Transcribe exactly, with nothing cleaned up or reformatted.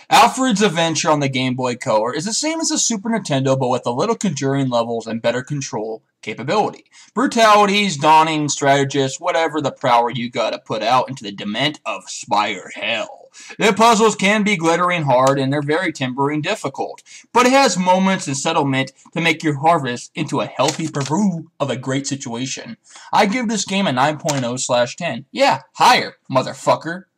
Alfred's adventure on the Game Boy Color is the same as the Super Nintendo, but with a little conjuring levels and better control capability. Brutalities, dawning, strategist, whatever the power you gotta put out into the dement of Spire Hell. The puzzles can be glittering hard and they're very timbering difficult, but it has moments and settlement to make your harvest into a healthy brew of a great situation. I give this game a nine point oh slash ten. Yeah, higher, motherfucker.